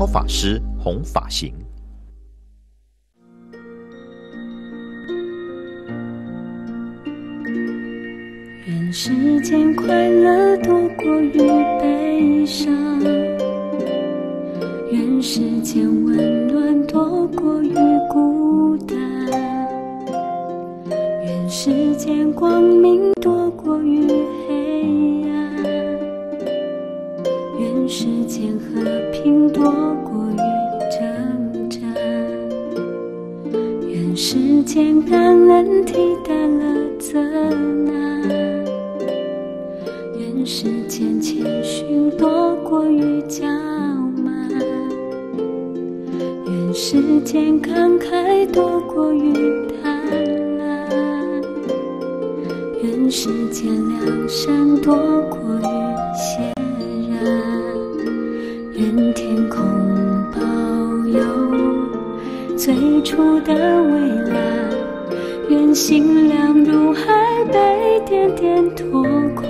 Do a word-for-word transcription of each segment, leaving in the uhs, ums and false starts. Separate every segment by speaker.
Speaker 1: 超法师弘法行。
Speaker 2: 愿世间快乐多过于悲伤，愿世间温暖多过于孤单，愿世间光明多过于黑暗，愿世间和平多过于征战，愿世间感恩替代了责难，愿世间谦逊多过于骄慢，愿世间慷慨多过于贪婪，愿世间良善多过于显然，愿天空保有最初的蔚蓝，愿心量如海被点点拓宽，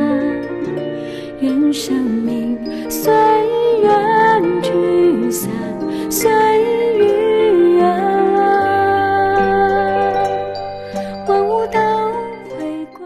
Speaker 2: 愿生命随缘聚散，随遇而安，万物都回归。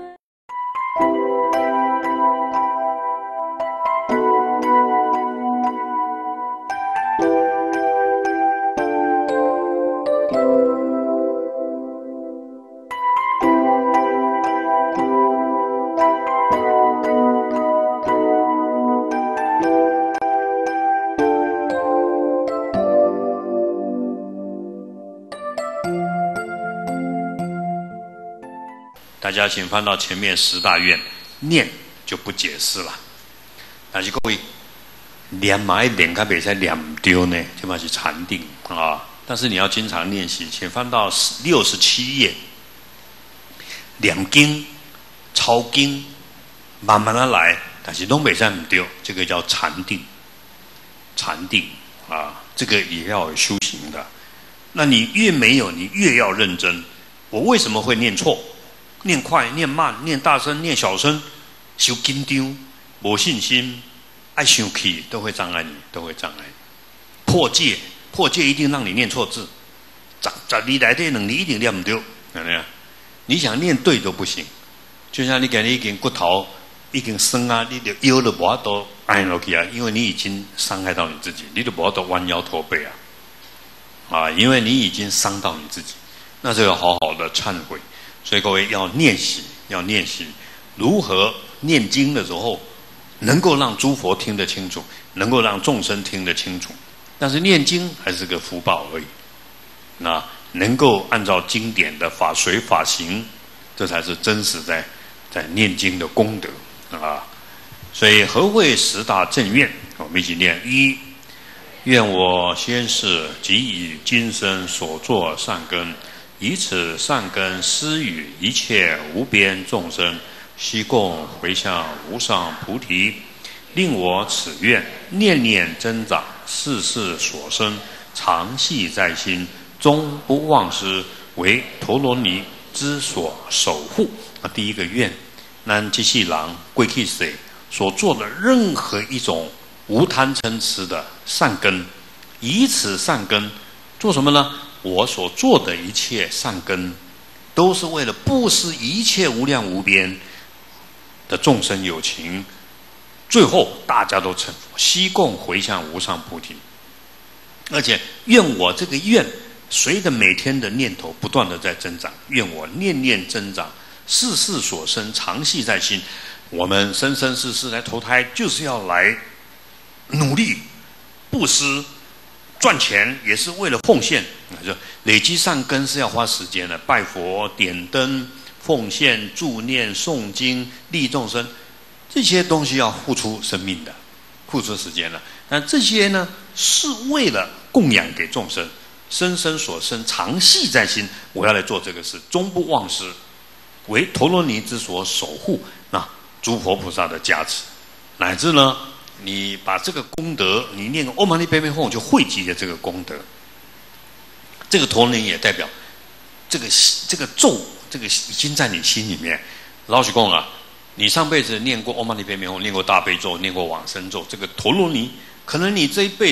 Speaker 3: 大家请翻到前面十大愿，念就不解释了。但是各位念嘛，念较袂使念唔对呢，这嘛是禅定啊。但是你要经常练习，请翻到六十七页，念经、抄经，慢慢的来，但是拢袂使唔对，这个叫禅定。禅定啊，这个也要有修行的。那你越没有，你越要认真。我为什么会念错？念快、念慢、念大声、念小声，受紧张、没信心、爱生气，都会障碍你，都会障碍你。破戒，破戒一定让你念错字。十十二来的两你一定念唔对，有没有？你想念对都不行。就像你今日已经骨头已经酸啊，你就腰都无法度按落去啊，因为你已经伤害到你自己，你都无法度弯腰驼背啊，啊，因为你已经伤到你自己，那就要好好的忏悔。所以各位要练习，要练习如何念经的时候，能够让诸佛听得清楚，能够让众生听得清楚。但是念经还是个福报而已。那能够按照经典的法随法行，这才是真实在在念经的功德啊！所以何谓十大正愿？我们一起念：一，愿我先世即以今生所作善根，以此善根施与一切无边众生，悉共回向无上菩提，令我此愿念念增长，世世所生，常系在心，终不忘失，为陀罗尼之所守护。啊，第一个愿，咱这世人过去世所做的任何一种无贪嗔痴的善根，以此善根做什么呢？我所做的一切善根，都是为了布施一切无量无边的众生有情，最后大家都成佛，悉共回向无上菩提。而且愿我这个愿，随着每天的念头不断的在增长，愿我念念增长，世世所生，常系在心。我们生生世世来投胎，就是要来努力布施赚钱，也是为了奉献。就累积善根是要花时间的，拜佛、点灯、奉献、助念、诵经、利众生，这些东西要付出生命的，付出时间的。但这些呢，是为了供养给众生，生生所生，常系在心。我要来做这个事，终不忘失，为陀罗尼之所守护。那诸佛菩萨的加持，乃至呢，你把这个功德，你念个唵嘛呢叭咪吽，就汇集了这个功德。这个陀罗尼也代表这个这个咒，这个已经在你心里面。老实讲啊，你上辈子念过唵嘛呢叭咪吽，念过大悲咒，念过往生咒，这个陀罗尼，可能你这一辈子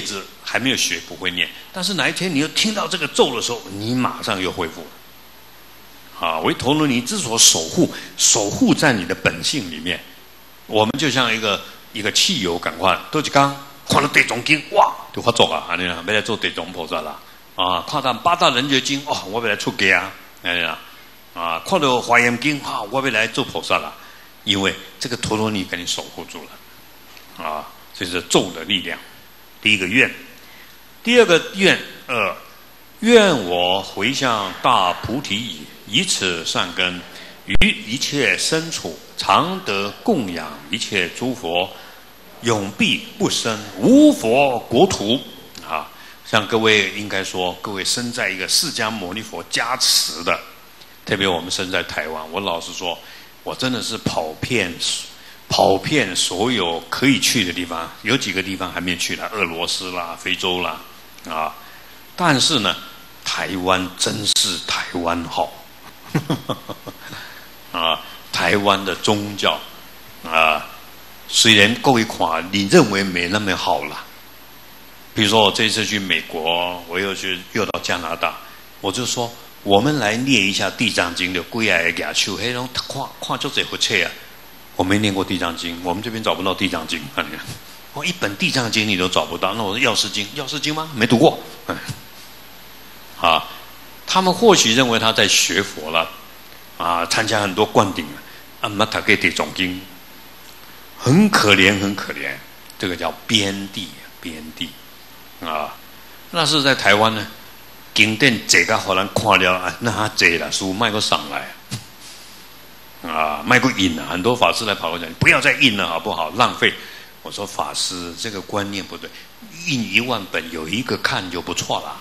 Speaker 3: 还没有学不会念，但是哪一天你又听到这个咒的时候，你马上又恢复了。啊，为陀罗尼之所守护，守护在你的本性里面。我们就像一个一个汽油，赶快都是刚看到地藏经，哇，就发作啊！安尼啦，要来做地藏菩萨啦。啊，看到八大人觉经，哦，我要来出家啊！安尼啦，啊，看到华严经，啊，我要来做菩萨啦。因为这个陀罗尼给你守护住了，啊，这是咒的力量。第一个愿，第二个愿，呃，愿我回向大菩提已。以此善根，于一切身处，常得供养一切诸佛，永必不生无佛国土。啊，像各位应该说，各位生在一个释迦牟尼佛加持的，特别我们生在台湾，我老实说，我真的是跑遍跑遍所有可以去的地方，有几个地方还没去呢，俄罗斯啦、非洲啦，啊，但是呢，台湾真是台湾好。啊，台湾的宗教啊，虽然各位看你认为没那么好啦，比如说我这次去美国，我又去又到加拿大，我就说我们来念一下《地藏经》的龟爱牙手，黑龙看看就这回切啊！我没念过《地藏经》，我们这边找不到《地藏经》啊！你看，我一本《地藏经》你都找不到，那我说《药师经》，《药师经》吗？没读过。嗯，啊。他们或许认为他在学佛了，啊，参加很多灌顶，啊，那他给地藏经，很可怜，很可怜。这个叫边地，边地，啊，那是在台湾呢，经典这个好难看了啊，那他这了书卖个上来，啊，卖个印啊，很多法师来跑过讲，不要再印了好不好？浪费。我说法师这个观念不对，印一万本有一个看就不错了。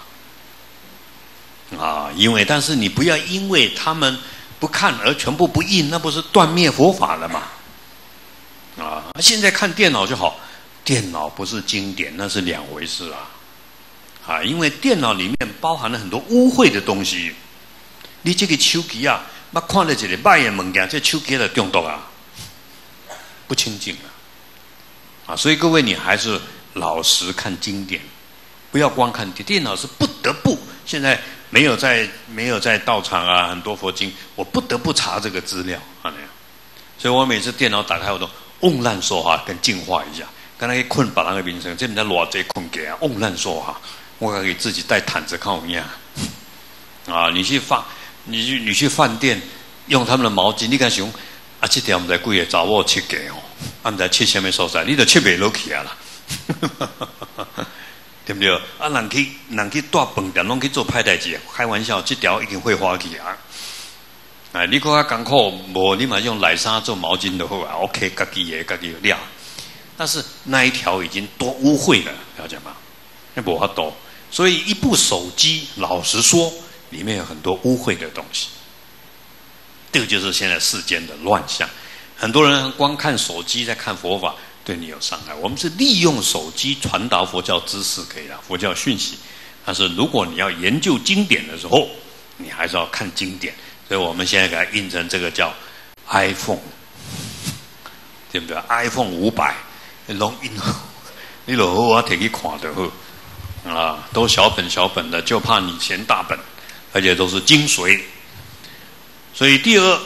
Speaker 3: 啊，因为但是你不要因为他们不看而全部不印，那不是断灭佛法了吗？啊，现在看电脑就好，电脑不是经典，那是两回事啊！啊，因为电脑里面包含了很多污秽的东西，你这个手机啊，那看了一个歹的物件，这手机就中毒啊，不清净啊！啊，所以各位你还是老实看经典，不要光看电电脑是不得不现在。没有在没有在道场啊，很多佛经，我不得不查这个资料啊那样，所以我每次电脑打开，我都嗡烂说哈，跟净化一下。刚才困别人的名声，这人家偌济困给啊，嗡烂说哈，我可以自己带毯子看我样啊。你去饭，你去你去饭店用他们的毛巾，你敢想啊？这条唔知几个查某切给哦，啊唔知切什么所在，你都切不落去啊啦。对不对？啊，人去人去大饭店，拢去做歹代志，开玩笑，这条已经会花去啊！哎，你讲较艰苦，无你嘛用奶沙做毛巾就好啊 ，OK， 家己的家己的料。但是那一条已经多污秽了，了解吗？那无法度，所以一部手机，老实说，里面有很多污秽的东西。这个就是现在世间的乱象。很多人光看手机在看佛法。对你有伤害，我们是利用手机传达佛教知识可以了，佛教讯息。但是如果你要研究经典的时候，你还是要看经典。所以我们现在给它印成这个叫 iPhone， 对不对 ？iPhone 五百，拢印好，你落好我摕去看就好啊，都小本小本的，就怕你嫌大本，而且都是精髓。所以第二。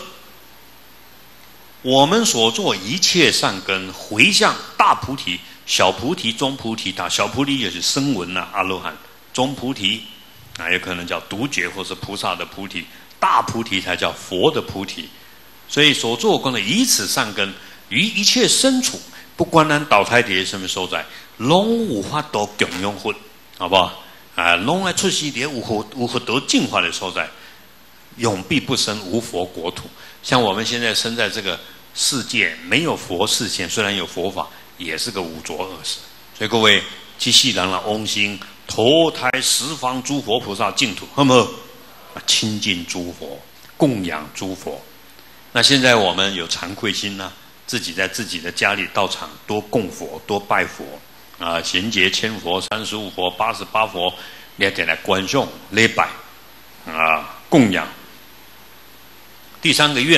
Speaker 3: 我们所做一切善根，回向大菩提、小菩提、中菩提，大小菩提也是声闻呐、阿罗汉；中菩提啊，有可能叫独觉或是菩萨的菩提；大菩提才叫佛的菩提。所以所做功的以此善根，于一切身处，不管咱倒胎伫什么所在，拢有法度供养佛，好不好？啊，拢爱出世伫有佛有佛得净化的所在，永必不生无佛国土。像我们现在生在这个。世界没有佛视线，虽然有佛法，也是个五浊恶世。所以各位，积细然了嗡心，投胎十方诸佛菩萨净土，好不好？亲近诸佛，供养诸佛。那现在我们有惭愧心呢、啊，自己在自己的家里道场多供佛，多拜佛啊，贤劫千佛、三十五佛、八十八佛，你要点来观众礼拜啊，供养。第三个愿。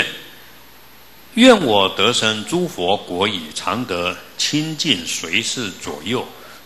Speaker 3: 愿我得生诸佛国已，常得亲近随侍左右，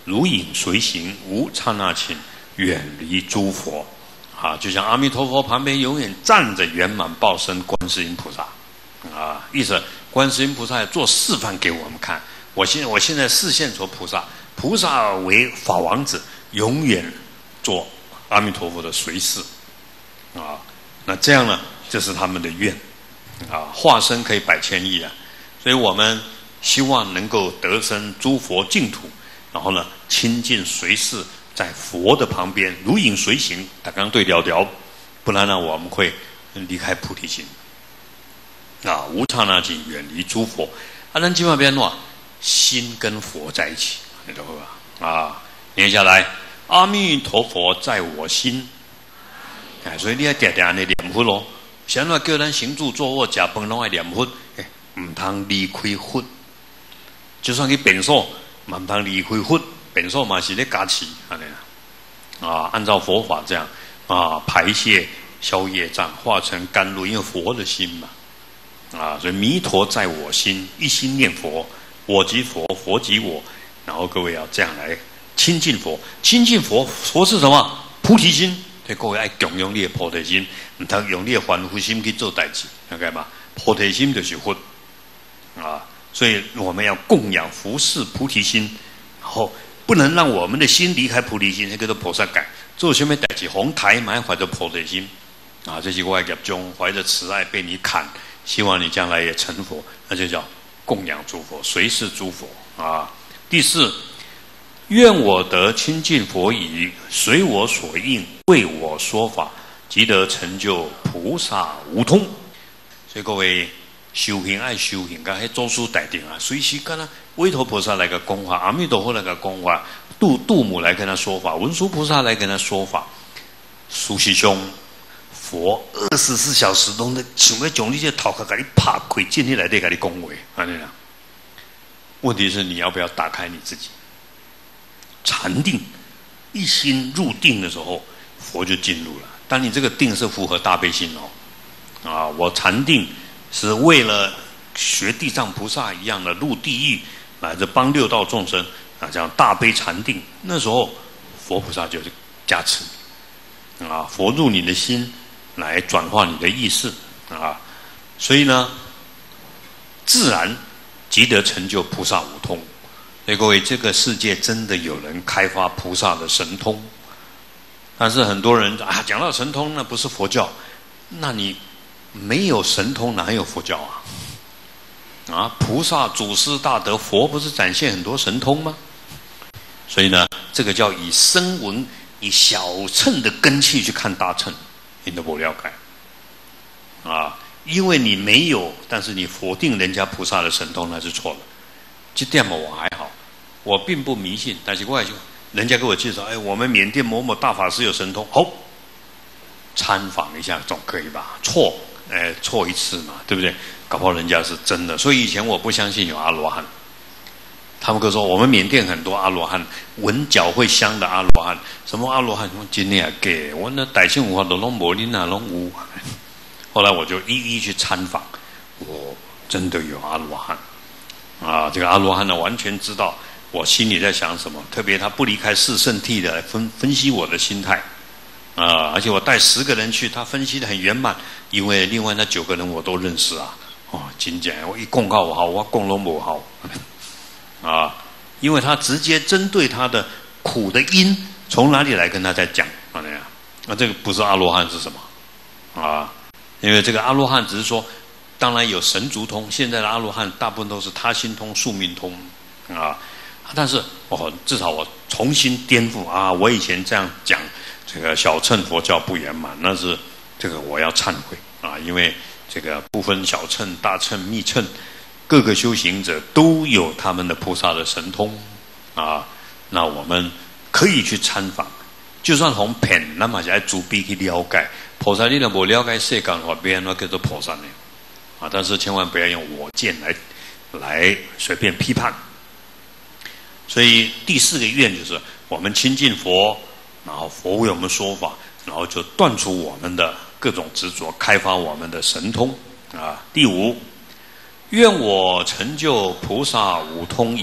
Speaker 3: 如影随形，无刹那情，远离诸佛。啊，就像阿弥陀佛旁边永远站着圆满报身观世音菩萨，啊，意思观世音菩萨做示范给我们看。我现我现在示现出菩萨，菩萨为法王子，永远做阿弥陀佛的随侍，啊，那这样呢，这是他们的愿，啊，化身可以百千亿啊，所以我们希望能够得生诸佛净土，然后呢，亲近随侍。在佛的旁边如影随形，他刚对调调，不然呢我们会离开菩提心啊，无刹那境，远离诸佛。啊，咱今晚边话，心跟佛在一起，你懂吧？啊，念下来，阿弥陀佛在我心。哎，所以你要常常的念佛咯。现在叫咱行住坐卧吃饭拢爱念佛，哎，唔通离开佛。就算去便所，唔通离开佛。本受嘛是在加持，啊，按照佛法这样啊排泄消业障，化成甘露，因为佛的心嘛，啊，所以弥陀在我心，一心念佛，我即佛，佛即我，然后各位要这样来亲近佛，亲近佛，佛是什么？菩提心，所以各位爱供养你的菩提心，唔通用你的凡夫心去做代志，明白吗？菩提心就是佛，啊，所以我们要供养服侍菩提心，然后。不能让我们的心离开菩提心，那个叫菩萨感。做什么代志，红台满怀着菩提心啊，这些我业中怀着慈爱被你砍，希望你将来也成佛，那就叫供养诸佛，随侍诸佛啊。第四，愿我得亲近佛已，随我所应，为我说法，即得成就菩萨无通。所以各位修行爱修行，甲迄祖师大德啊，随时跟他韦陀菩萨来个讲法，阿弥陀佛来个讲法，度度母来跟他说法，文殊菩萨来跟他说法。苏师兄，佛二十四小时拢在想要将你这头壳给你拍开，进去来底给你讲话，安尼啦。问题是你要不要打开你自己？禅定，一心入定的时候，佛就进入了。但你这个定是符合大悲心哦，啊，我禅定。是为了学地藏菩萨一样的入地狱，来着帮六道众生啊，这样大悲禅定。那时候佛菩萨就是加持啊，佛入你的心来转化你的意识啊，所以呢，自然即得成就菩萨无通。所以各位，这个世界真的有人开发菩萨的神通，但是很多人啊，讲到神通，那不是佛教，那你。没有神通哪有佛教啊？啊，菩萨祖师大德，佛不是展现很多神通吗？所以呢，这个叫以声闻、以小乘的根器去看大乘，你都不了解啊！因为你没有，但是你否定人家菩萨的神通，那是错了。这点嘛，我还好，我并不迷信，但是我就人家给我介绍，哎，我们缅甸某某大法师有神通，好，参访一下总可以吧？错。哎，错一次嘛，对不对？搞不好人家是真的，所以以前我不相信有阿罗汉。他们跟我说，我们缅甸很多阿罗汉，闻脚会香的阿罗汉，什么阿罗汉？我今天也给我那代姓文化都弄摩林啊，弄无。后来我就一一去参访，我真的有阿罗汉啊！这个阿罗汉呢，完全知道我心里在想什么，特别他不离开四圣谛的来分分析我的心态。啊！而且我带十个人去，他分析的很圆满，因为另外那九个人我都认识啊。哦，真讲我一共告我好，我共拢不好啊！因为他直接针对他的苦的因从哪里来跟他在讲啊那样。那这个不是阿罗汉是什么啊？因为这个阿罗汉只是说，当然有神足通，现在的阿罗汉大部分都是他心通、宿命通啊。但是哦，至少我重新颠覆啊！我以前这样讲。这个小乘佛教不圆满，那是这个我要忏悔啊！因为这个不分小乘、大乘、密乘，各个修行者都有他们的菩萨的神通啊。那我们可以去参访，就算红骗，那么就要逐笔去了解菩萨。你若不了解世间话，别人那叫做菩萨呢啊！但是千万不要用我见来来随便批判。所以第四个愿就是我们亲近佛。然后佛为我们说法，然后就断除我们的各种执着，开发我们的神通啊。第五，愿我成就菩萨五通已，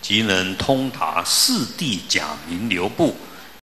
Speaker 3: 即能通达四谛假名流布，